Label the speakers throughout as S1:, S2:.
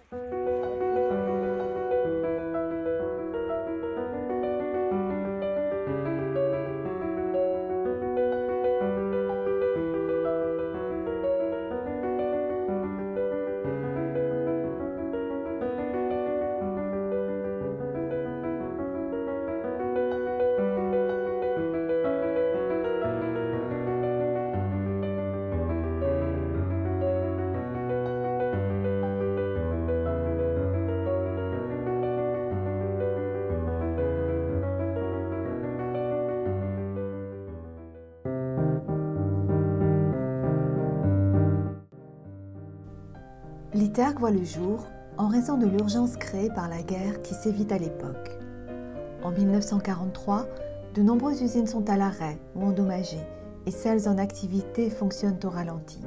S1: L'ITERG voit le jour en raison de l'urgence créée par la guerre qui sévit à l'époque. En 1943, de nombreuses usines sont à l'arrêt ou endommagées et celles en activité fonctionnent au ralenti.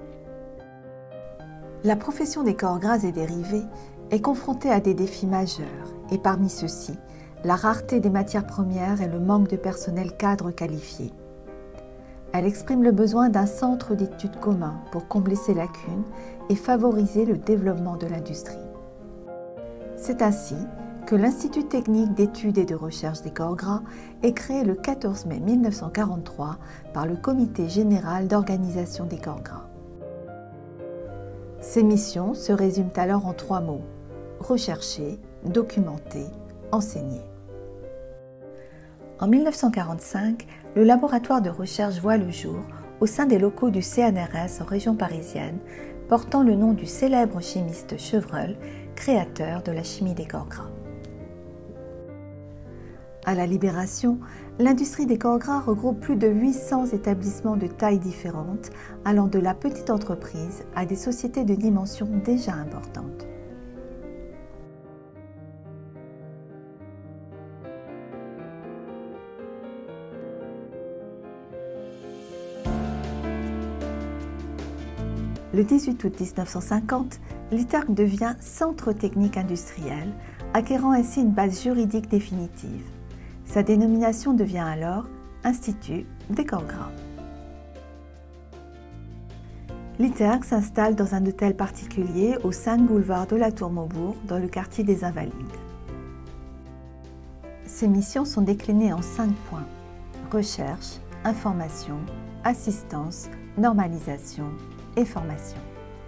S1: La profession des corps gras et dérivés est confrontée à des défis majeurs et parmi ceux-ci, la rareté des matières premières et le manque de personnel cadre qualifié. Elle exprime le besoin d'un centre d'études commun pour combler ces lacunes et favoriser le développement de l'industrie. C'est ainsi que l'Institut technique d'études et de recherche des corps gras est créé le 14 mai 1943 par le Comité général d'organisation des corps gras. Ses missions se résument alors en 3 mots: rechercher, documenter, enseigner. En 1945, le laboratoire de recherche voit le jour au sein des locaux du CNRS en région parisienne, portant le nom du célèbre chimiste Chevreul, créateur de la chimie des corps gras. À la Libération, l'industrie des corps gras regroupe plus de 800 établissements de tailles différentes, allant de la petite entreprise à des sociétés de dimensions déjà importantes. Le 18 août 1950, l'ITERG devient Centre technique industriel, acquérant ainsi une base juridique définitive. Sa dénomination devient alors Institut des corps gras. L'ITERG s'installe dans un hôtel particulier au 5 boulevard de la Tour-Maubourg, dans le quartier des Invalides. Ses missions sont déclinées en 5 points: recherche, information, assistance, normalisation et formation.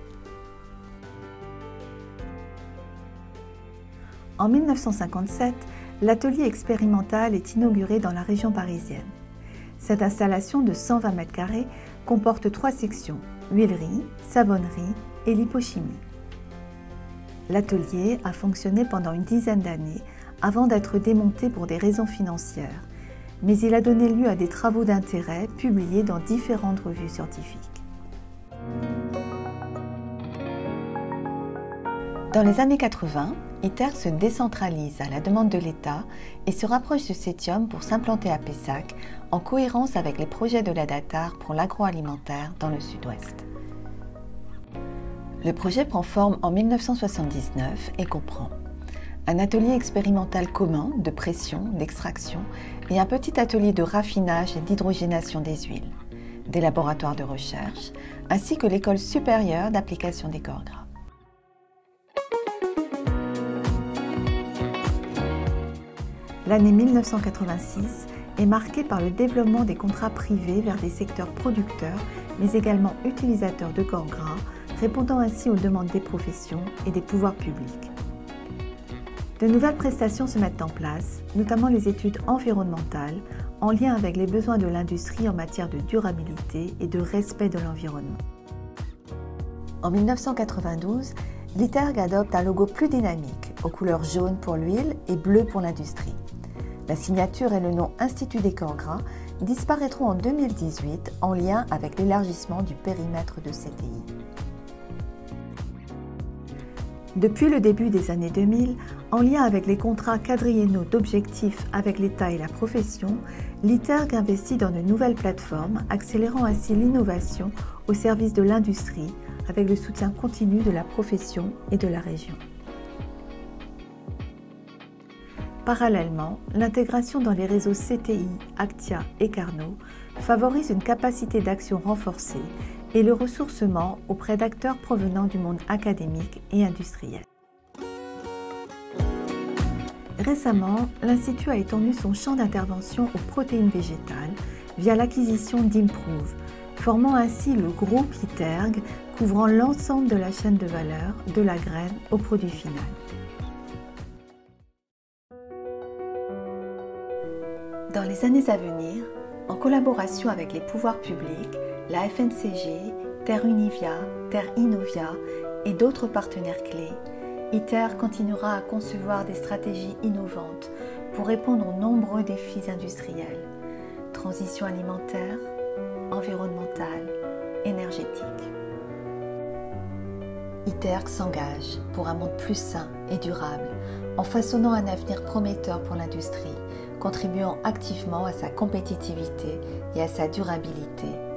S1: En 1957, l'atelier expérimental est inauguré dans la région parisienne. Cette installation de 120 m² comporte 3 sections: huilerie, savonnerie et lipochimie. L'atelier a fonctionné pendant une dizaine d'années avant d'être démonté pour des raisons financières, mais il a donné lieu à des travaux d'intérêt publiés dans différentes revues scientifiques. Dans les années 80, ITERG se décentralise à la demande de l'État et se rapproche de Cetium pour s'implanter à Pessac, en cohérence avec les projets de la DATAR pour l'agroalimentaire dans le sud-ouest. Le projet prend forme en 1979 et comprend un atelier expérimental commun de pression, d'extraction et un petit atelier de raffinage et d'hydrogénation des huiles, des laboratoires de recherche, ainsi que l'école supérieure d'application des corps gras. L'année 1986 est marquée par le développement des contrats privés vers des secteurs producteurs, mais également utilisateurs de corps gras, répondant ainsi aux demandes des professions et des pouvoirs publics. De nouvelles prestations se mettent en place, notamment les études environnementales, en lien avec les besoins de l'industrie en matière de durabilité et de respect de l'environnement. En 1992, l'ITERG adopte un logo plus dynamique, aux couleurs jaune pour l'huile et bleu pour l'industrie. La signature et le nom Institut des corps gras disparaîtront en 2018 en lien avec l'élargissement du périmètre de CTI. Depuis le début des années 2000, en lien avec les contrats quadriennaux d'objectifs avec l'État et la profession, l'ITERG investit dans de nouvelles plateformes, accélérant ainsi l'innovation au service de l'industrie avec le soutien continu de la profession et de la région. Parallèlement, l'intégration dans les réseaux CTI, Actia et Carnot favorise une capacité d'action renforcée et le ressourcement auprès d'acteurs provenant du monde académique et industriel. Récemment, l'Institut a étendu son champ d'intervention aux protéines végétales via l'acquisition d'Improve, formant ainsi le groupe Iterg, couvrant l'ensemble de la chaîne de valeur, de la graine au produit final. Dans les années à venir, en collaboration avec les pouvoirs publics, la FNCG, Terre Univia, Terre Innovia et d'autres partenaires clés, ITER continuera à concevoir des stratégies innovantes pour répondre aux nombreux défis industriels, transition alimentaire, environnementale, énergétique. ITER s'engage pour un monde plus sain et durable en façonnant un avenir prometteur pour l'industrie, contribuant activement à sa compétitivité et à sa durabilité